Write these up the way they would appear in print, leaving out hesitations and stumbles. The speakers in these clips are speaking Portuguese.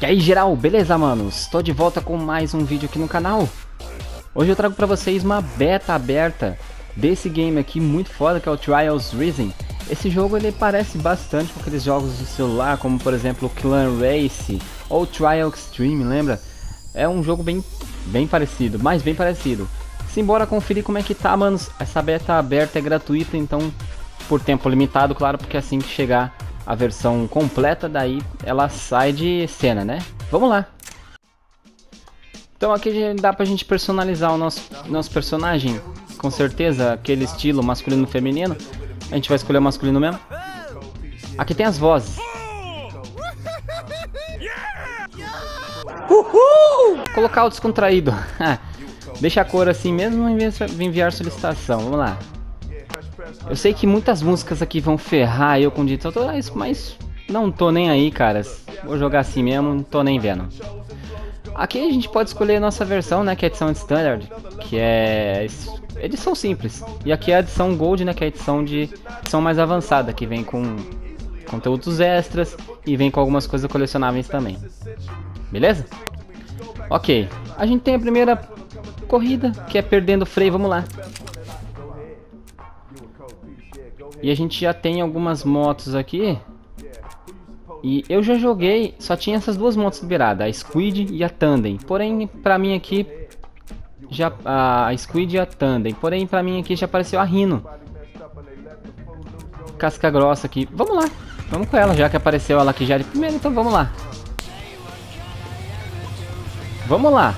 aí geral, beleza manos? Tô de volta com mais um vídeo aqui no canal. Hoje eu trago pra vocês uma beta aberta desse game aqui muito foda, que é o Trials Rising. Esse jogo ele parece bastante com aqueles jogos de celular, como por exemplo o Clan Race ou Trial Extreme, lembra? É um jogo bem parecido, mas bem parecido. Simbora conferir como é que tá, manos. Essa beta aberta é gratuita, então por tempo limitado, claro, porque assim que chegar a versão completa, daí ela sai de cena, né? Vamos lá! Então aqui dá pra gente personalizar o nosso personagem, com certeza, aquele estilo masculino e feminino. A gente vai escolher o masculino mesmo. Aqui tem as vozes. Uhul! Colocar o descontraído. Deixa a cor assim mesmo em vez de enviar solicitação. Vamos lá. Eu sei que muitas músicas aqui vão ferrar eu com dito, mas não tô nem aí, caras. Vou jogar assim mesmo, não tô nem vendo. Aqui a gente pode escolher a nossa versão, né, que é a edição Standard, que é edição simples. E aqui é a edição Gold, né, que é a edição mais avançada, que vem com conteúdos extras e vem com algumas coisas colecionáveis também. Beleza? Ok, a gente tem a primeira corrida, que é perdendo freio, vamos lá. E a gente já tem algumas motos aqui. E eu já joguei, só tinha essas duas motos liberadas, a Squid e a Tandem. Porém, pra mim aqui, já a Squid e a Tandem. Porém, pra mim aqui já apareceu a Rhino. Casca grossa aqui. Vamos lá, vamos com ela, já que apareceu ela aqui já de primeiro, então vamos lá. Vamos lá.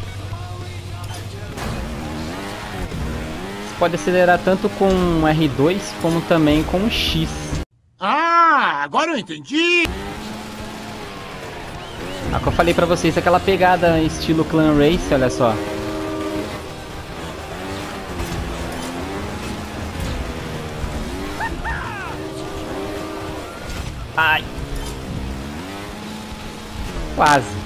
Você pode acelerar tanto com R2 como também com X. Ah, agora eu entendi! A que eu falei pra vocês, aquela pegada estilo Clan Race, olha só. Ai! Quase!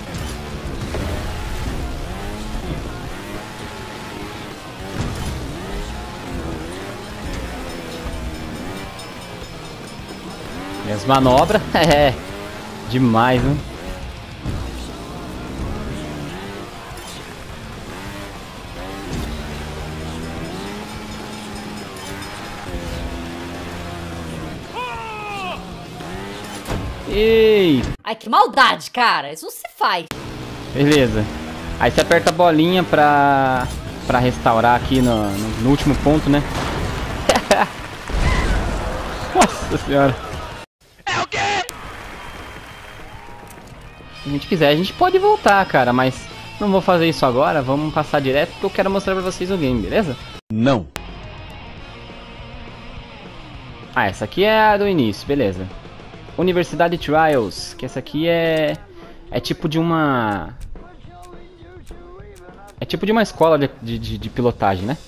E as manobras, é demais, né? Ei! Ai, que maldade, cara. Isso não se faz. Beleza. Aí você aperta a bolinha pra restaurar aqui no último ponto, né? Nossa senhora. É o quê? Se a gente quiser, a gente pode voltar, cara, mas não vou fazer isso agora. Vamos passar direto porque eu quero mostrar pra vocês o game, beleza? Não. Ah, essa aqui é a do início, beleza. Universidade Trials, que essa aqui é tipo de uma... É tipo de uma escola de pilotagem, né?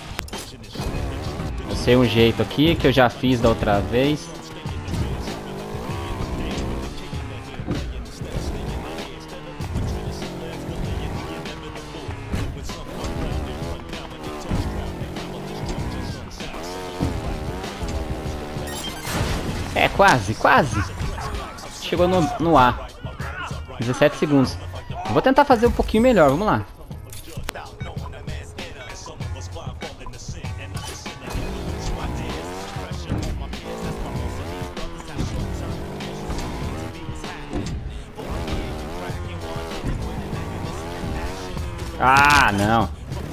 Eu sei um jeito aqui que eu já fiz da outra vez. É, quase. Chegou no A. 17 segundos. Eu vou tentar fazer um pouquinho melhor, vamos lá. Ah, não.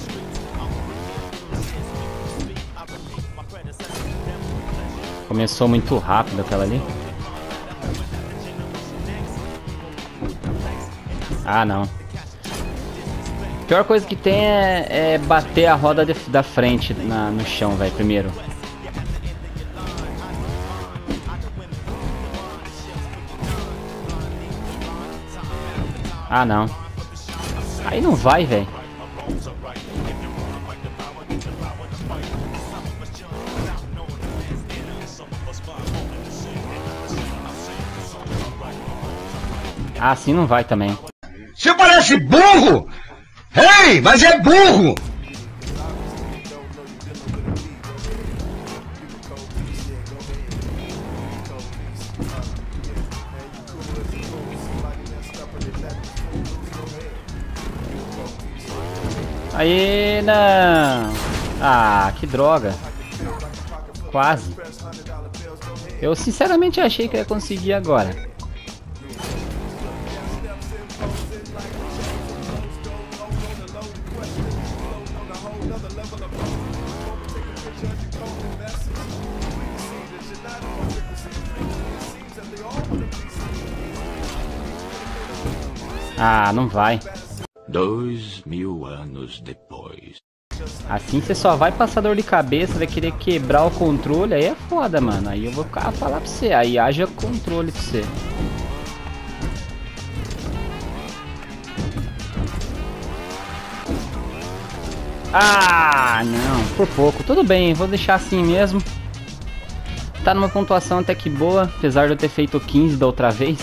Começou muito rápido aquela ali. Ah, não. A pior coisa que tem é bater a roda da frente no chão, velho, primeiro. Ah, não. Aí não vai, velho. Ah, assim não vai também. Você parece burro! Ei, mas é burro! Aí, não. Ah, que droga. Quase. Eu sinceramente achei que eu ia conseguir agora. Ah, não vai. 2000 anos depois. Assim você só vai passar dor de cabeça, vai querer quebrar o controle, aí é foda, mano. Aí eu vou ficar falar pra você, aí haja controle pra você. Ah, não, por pouco. Tudo bem, vou deixar assim mesmo. Tá numa pontuação até que boa, apesar de eu ter feito 15 da outra vez.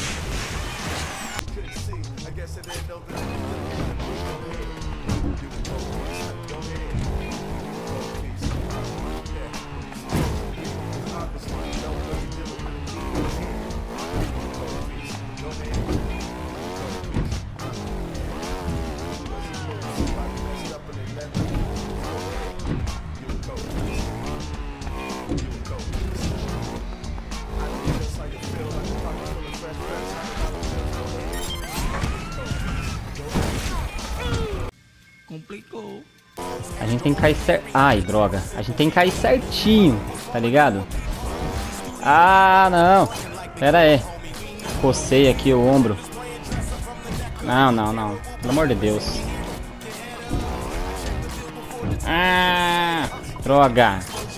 Complicou. A gente tem que cair certo. Ai, droga. A gente tem que cair certinho, tá ligado? Ah, não. Pera aí. Cocei aqui o ombro. Não, não, não. Pelo amor de Deus. Ah, droga.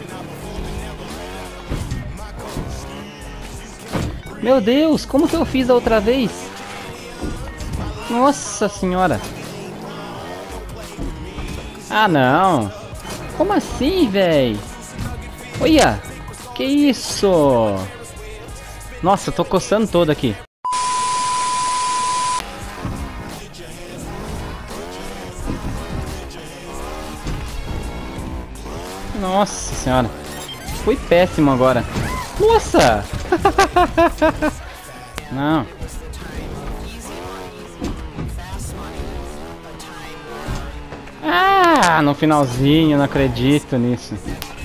Meu Deus, como que eu fiz da outra vez? Nossa senhora. Ah, não. Como assim, véi? Olha. Que isso? Nossa, eu tô coçando todo aqui. Nossa senhora. Fui péssimo agora. Nossa. Não. Ah, no finalzinho, não acredito nisso.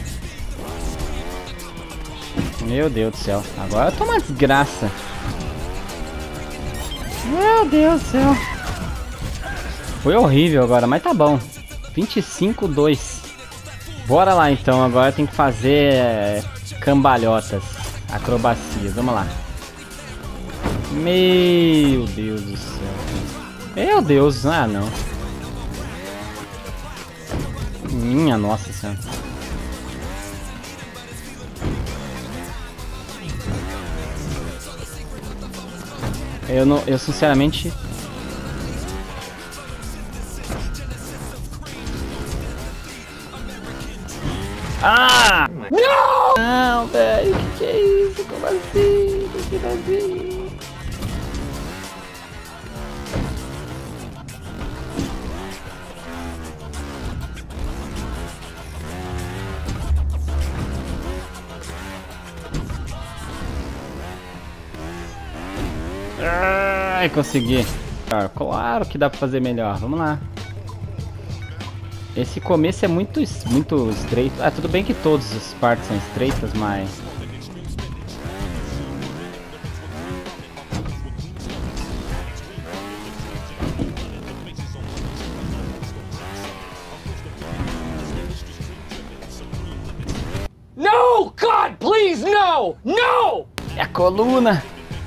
Meu Deus do céu. Agora eu tô uma desgraça. Meu Deus do céu. Foi horrível agora, mas tá bom. 25-2. Bora lá então, agora tem que fazer cambalhotas, acrobacias, vamos lá. Meu Deus do céu. Meu Deus, ah não. Minha nossa senhora. Eu sinceramente... Ah! Não! Não, velho, que é isso? Como assim? Que finalzinho? Ai, consegui. Claro que dá pra fazer melhor. Vamos lá. Esse começo é muito estreito. Ah, tudo bem que todas as partes são estreitas, mas... No! God, please, no! No! É a coluna!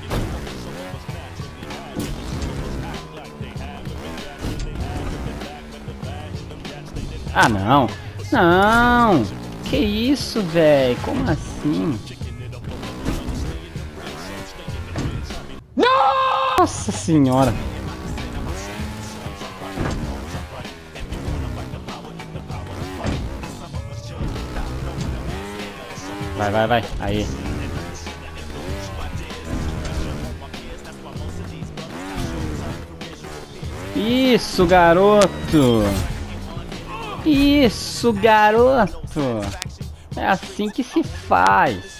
Ah, não! Não! Que isso, velho? Como assim? Nossa senhora! Vai, vai, vai. Aí. Isso, garoto! Isso, garoto! É assim que se faz.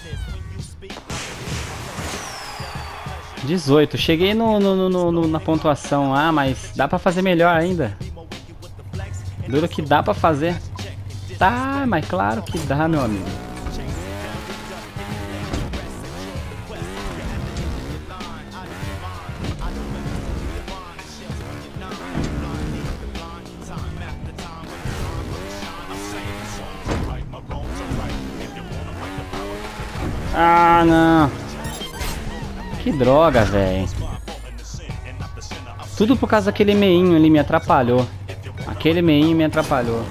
18. Cheguei na pontuação lá, mas dá pra fazer melhor ainda. Duro que dá pra fazer. Tá, mas claro que dá, meu amigo. Ah, não. Que droga, velho. Tudo por causa daquele meinho ali me atrapalhou. Aquele meinho me atrapalhou.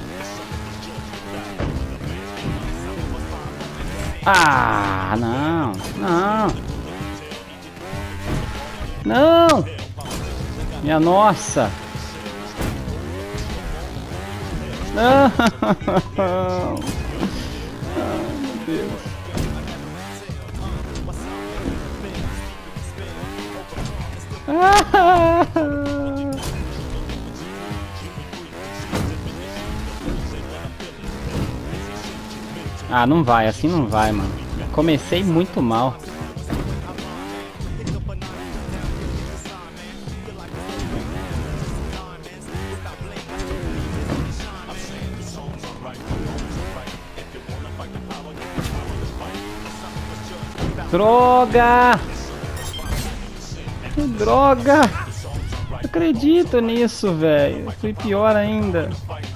Ah, não. Não. Não. Minha nossa. Não. Ai, meu Deus. Ah, não vai, assim não vai, mano. Comecei muito mal. Droga! Droga! Não acredito nisso, velho. Fui pior ainda.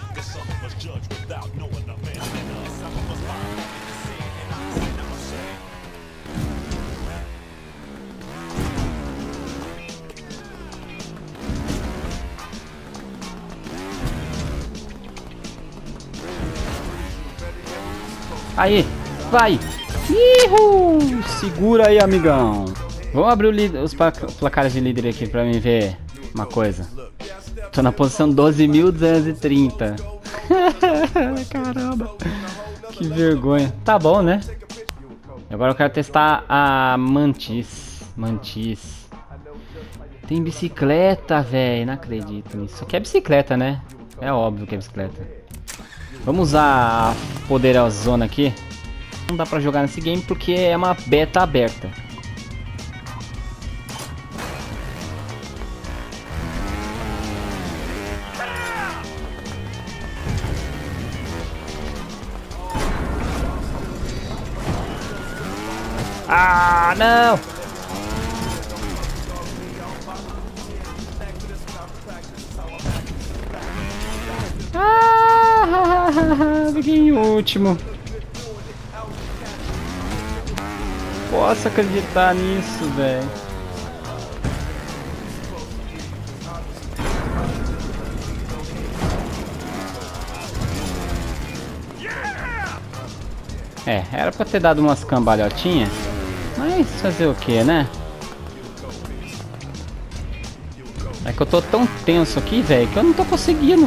Aí, vai! Ihu! Segura aí, amigão. Vamos abrir os placares de líder aqui pra mim ver uma coisa. Tô na posição 12.230. Caramba. Que vergonha. Tá bom, né? Agora eu quero testar a Mantis. Mantis. Tem bicicleta, velho. Não acredito nisso. Isso aqui é bicicleta, né? É óbvio que é bicicleta. Vamos usar a poderosona aqui. Não dá pra jogar nesse game porque é uma beta aberta. Ah, não! Ah, fiquei em último. Posso acreditar nisso, velho. É, era pra ter dado umas cambalhotinhas. Mas fazer o que, né? É que eu tô tão tenso aqui, velho, que eu não tô conseguindo.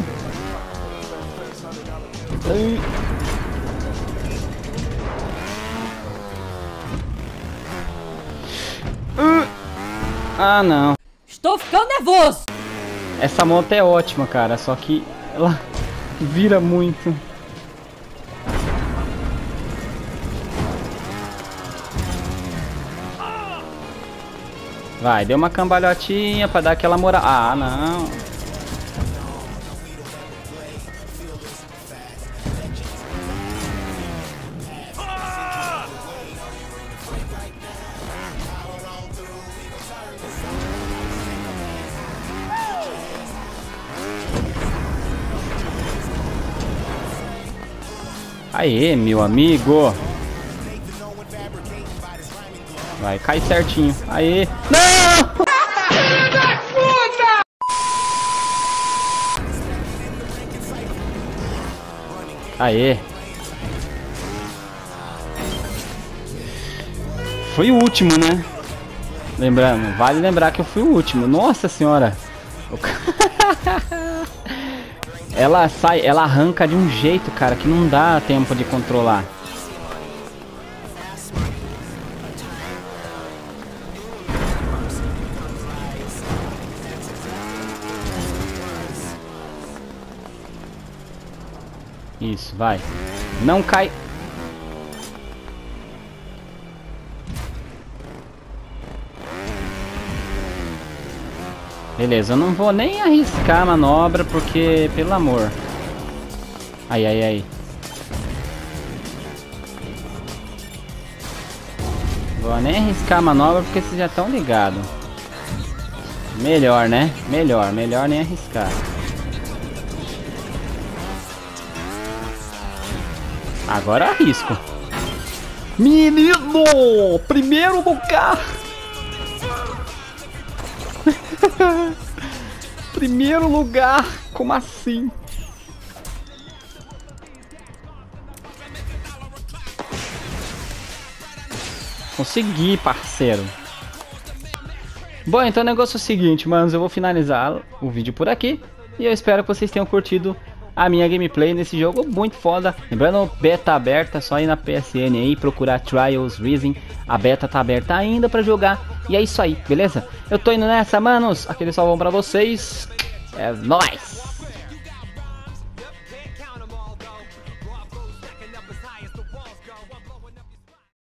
Ah, não. Estou ficando nervoso. Essa moto é ótima, cara, só que ela vira muito. Vai, deu uma cambalhotinha pra dar aquela moral. Ah, não. Aê, meu amigo. Vai, cai certinho. Aê. Não! Aê. Fui o último, né? Lembrando, vale lembrar que eu fui o último. Nossa senhora. Ela sai, ela arranca de um jeito, cara, que não dá tempo de controlar. Isso, vai. Não cai. Beleza, eu não vou nem arriscar a manobra porque, pelo amor. Ai, ai, ai. Vou nem arriscar a manobra porque vocês já estão ligados. Melhor, né? Melhor nem arriscar. Agora arrisco. Menino! Primeiro lugar! Primeiro lugar! Como assim? Consegui, parceiro. Bom, então o negócio é o seguinte, manos. Eu vou finalizar o vídeo por aqui. E eu espero que vocês tenham curtido a minha gameplay nesse jogo muito foda. Lembrando, beta aberta, só ir na PSN aí, procurar Trials Rising. A beta tá aberta ainda pra jogar. E é isso aí, beleza? Eu tô indo nessa, manos. Aquele salvão pra vocês. É nóis!